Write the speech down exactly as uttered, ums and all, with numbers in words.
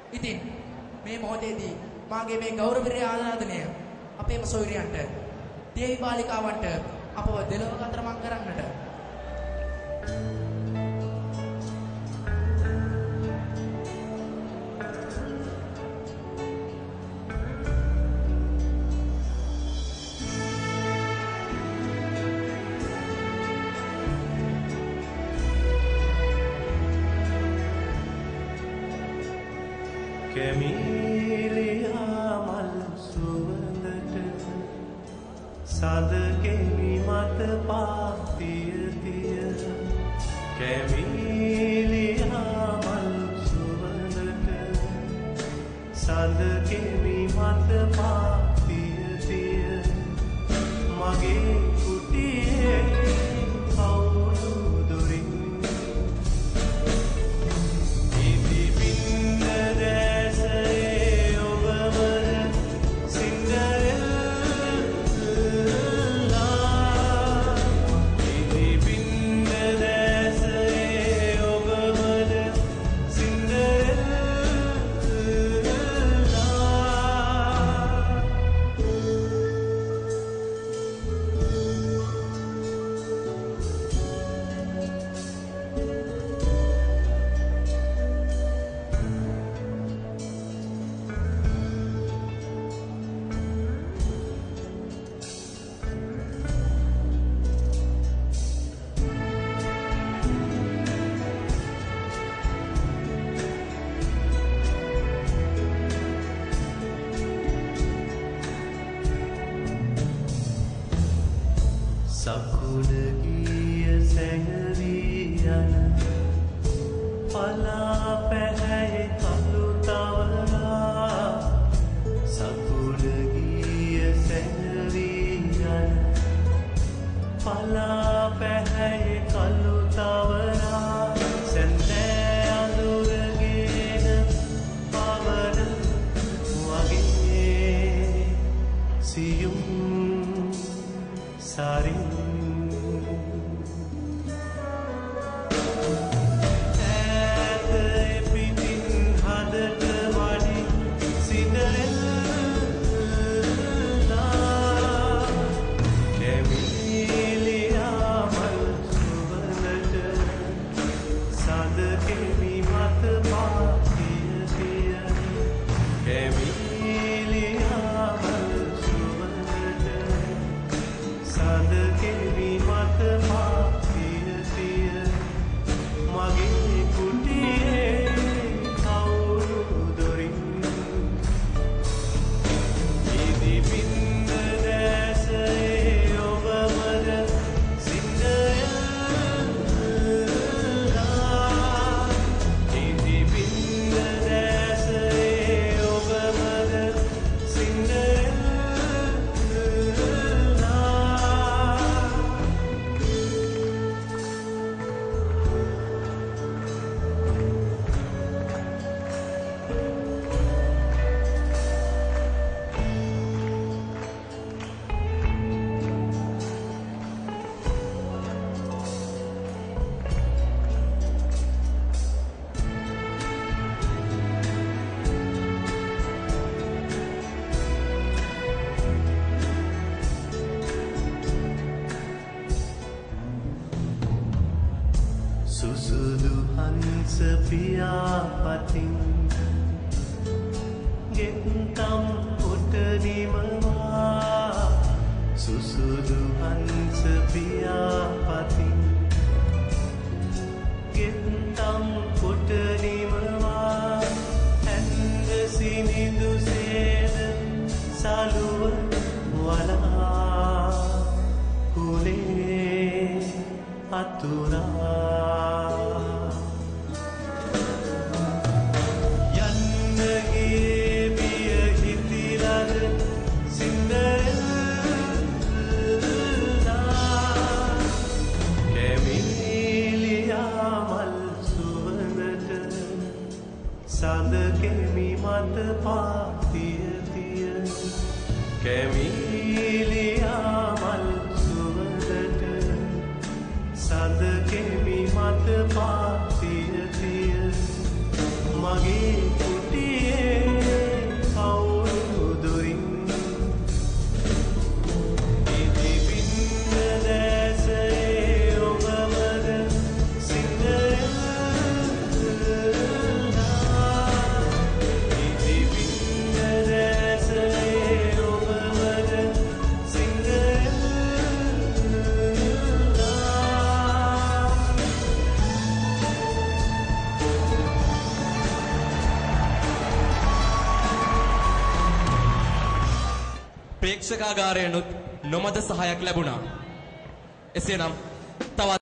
ඉතින් මේ මොහොතේදී මාගේ මේ ගෞරවීය ආරාධනය අපේම සොයුරියන්ට දේවි බාලිකාවන්ට අපව දෙලොව කතරමං කරන්නට කැමීලියා මල් සුවඳට සඳකෙමි මත පාතිය තිය කැමීලියා මල් සුවඳට සඳකෙමි මත පාතිය තිය මගේ කුටියේ කවුරු දොරින් සකුණ ගිය සැඟවී යන පලා පැහැය කඳු තවරා සකුණ ගිය සැඟවී යන පලා පැහැය කඳු තවරා සැන්දෑ අඳුරගෙන පවන වගේ සියුම් සාරින් සුසුදු හංස පියාපතින් ගෙත්තම් කොට නිමවා සුසුදු හංස පියාපතින් ගෙත්තම් කොට නිමවා ඇන්ද සිනිඳු සේද සලුව වලා කුලේ අතුරා සඳකෙමි මත පාතිය තිය කැමීලියා මල් සුවඳට සඳකෙමි මත පාතිය තිය මගේ කුටිය ප්‍රේක්ෂකාගාරයනුත් නොමද සහායක් ලැබුණා. එසේනම් තවත්